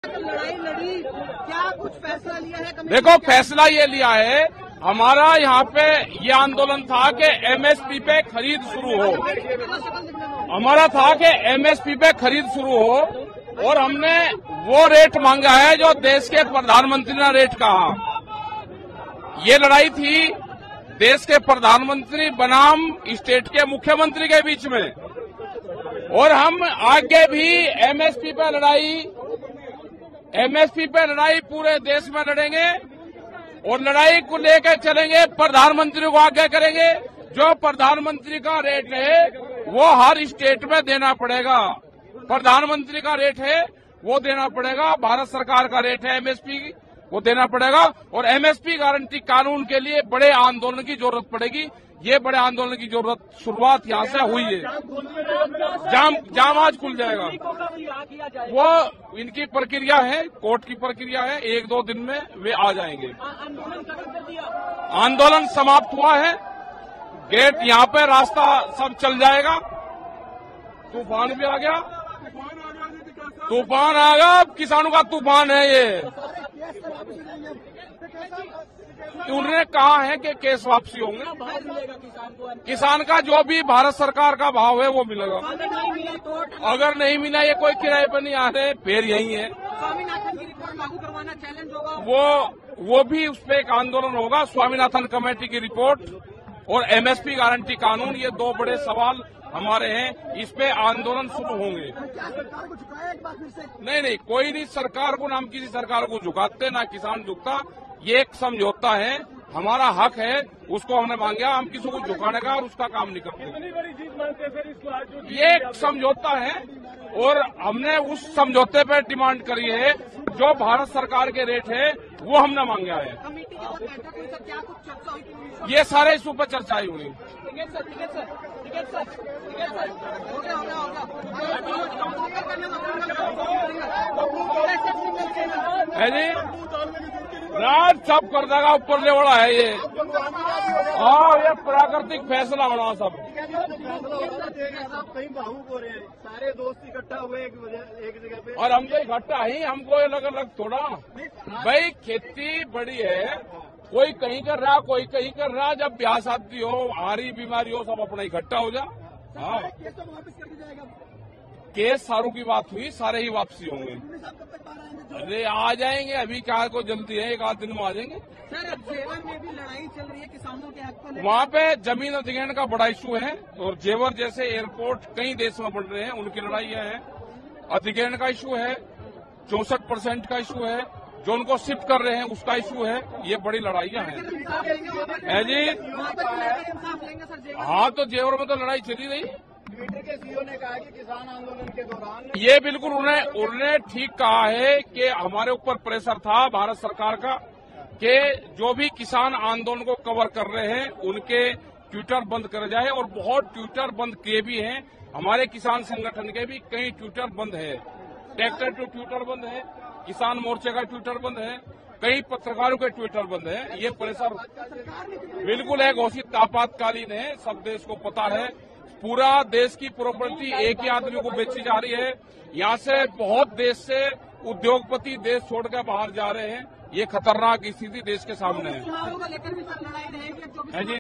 लड़ाई लड़ी, क्या कुछ फैसला लिया है? देखो, फैसला ये लिया है, हमारा यहाँ पे ये आंदोलन था कि एमएसपी पे खरीद शुरू हो। हमारा था कि एमएसपी पे खरीद शुरू हो और हमने वो रेट मांगा है जो देश के प्रधानमंत्री ने रेट कहा। ये लड़ाई थी देश के प्रधानमंत्री बनाम स्टेट के मुख्यमंत्री के बीच में, और हम आगे भी एमएसपी पे लड़ाई पूरे देश में लड़ेंगे और लड़ाई को लेकर चलेंगे। प्रधानमंत्री को आगे करेंगे। जो प्रधानमंत्री का रेट है वो हर स्टेट में देना पड़ेगा। प्रधानमंत्री का रेट है वो देना पड़ेगा। भारत सरकार का रेट है एमएसपी, वो देना पड़ेगा। और एमएसपी गारंटी कानून के लिए बड़े आंदोलन की जरूरत पड़ेगी। ये बड़े आंदोलन की जरूरत शुरुआत यहाँ से हुई है। जाम आज खुल जाएगा। वो इनकी प्रक्रिया है, कोर्ट की प्रक्रिया है। 1-2 दिन में वे आ जाएंगे। आंदोलन समाप्त हुआ है। गेट यहाँ पे रास्ता सब चल जाएगा। तूफान भी आ गया, तूफान आ गया। अब किसानों का तूफान है ये। उन्होंने कहा है कि केस वापसी होंगे। किसान का जो भी भारत सरकार का भाव है वो मिलेगा। अगर नहीं मिला, ये कोई किराए पर नहीं आ रहे, फिर यही है। स्वामीनाथन की रिपोर्ट लागू करवाना चैलेंज होगा। वो भी उस पर एक आंदोलन होगा। स्वामीनाथन कमेटी की रिपोर्ट और एमएसपी गारंटी कानून, ये 2 बड़े सवाल हमारे हैं। इस पे आंदोलन शुरू होंगे। नहीं, कोई नहीं सरकार को, नाम किसी सरकार को झुकाते, ना किसान झुकता। ये एक समझौता है, हमारा हक है, उसको हमने मांगा। हम किसी को झुकाने का और उसका काम नहीं करते। ये एक समझौता है और हमने उस समझौते पे डिमांड करी है। जो भारत सरकार के रेट है वो हमने मांगा है। ये सारे इस ऊपर चर्चाएं हुई। है जी, राज सब कर देगा। ऊपर ले वाला है ये। हाँ, ये प्राकृतिक फैसला होना सब। कहीं भावुक हो रहे हैं, सारे दोस्त इकट्ठा हुए एक जगह पे। और हम तो इकट्ठा ही, हमको अलग अलग थोड़ा। भाई खेती बड़ी है, कोई कहीं कर रहा, कोई कहीं कर रहा। जब ब्याह शादी हो, हारी बीमारी हो, सब अपना इकट्ठा हो जा। हाँ, केस सारों की बात हुई, सारे ही वापसी होंगे। अरे आ जाएंगे, अभी क्या को जल्दी है, 1 आध दिन में आ जाएंगे। सर, जेवर में भी लड़ाई चल रही है किसानों के हक को। वहाँ पे जमीन अधिग्रहण का बड़ा इशू है और जेवर जैसे एयरपोर्ट कई देश में बन रहे हैं, उनकी लड़ाइयां हैं। अधिग्रहण का इशू है, 64% का इशू है। जो उनको शिफ्ट कर रहे हैं उसका इशू है। ये बड़ी लड़ाइयां हैं। है जी। हाँ, तो जेवर में तो लड़ाई चली रही। ट्विटर के सीईओ ने कहा कि किसान आंदोलन के दौरान ये बिल्कुल उन्होंने ठीक कहा है कि हमारे ऊपर प्रेशर था भारत सरकार का कि जो भी किसान आंदोलन को कवर कर रहे हैं उनके ट्विटर बंद कर जाए। और बहुत ट्विटर बंद किए भी हैं। हमारे किसान संगठन के भी कई ट्विटर बंद है। ट्रैक्टर टू ट्विटर बंद है, किसान मोर्चे का ट्विटर बंद है, कई पत्रकारों के ट्विटर बंद है। ये प्रेशर बिल्कुल है, घोषित आपातकालीन है, सब देश को पता है। पूरा देश की प्रॉपर्टी एक ही आदमी को बेची जा रही है। यहाँ से बहुत देश से उद्योगपति देश छोड़कर बाहर जा रहे हैं। ये खतरनाक स्थिति देश के सामने है जी।